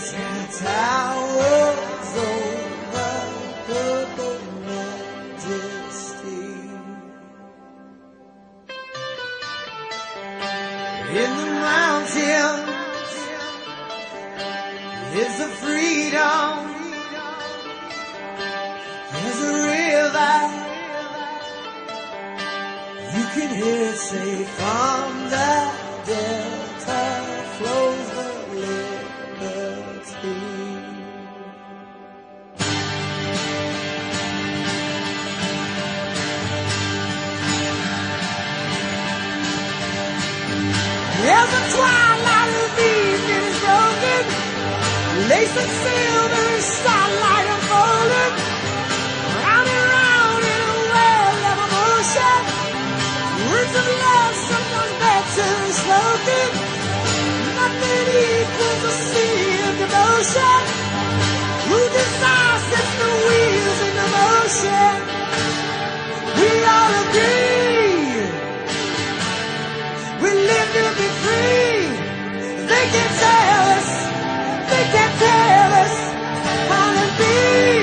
towers over purple majesty. In the mountains is a freedom. There's a river you can hear it say, from the delta flows the liberty. As the twilight of evening is broken, lace and silver starlight unfolded, round and round in a well of emotion. Words of love sometimes better spoken. Nothing equals the sea of devotion. Who desire sets the wheels into motion? We all agree we live to be free. They can tell us, they can tell us how to be.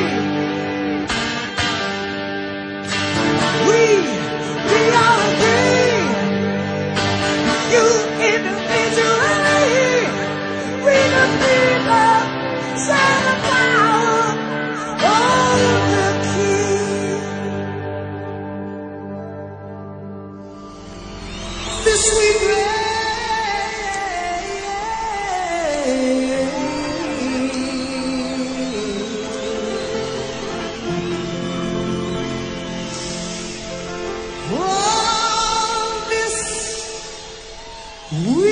We all agree. You individually, we the people, share the power of the King. This we pray. Oh, this we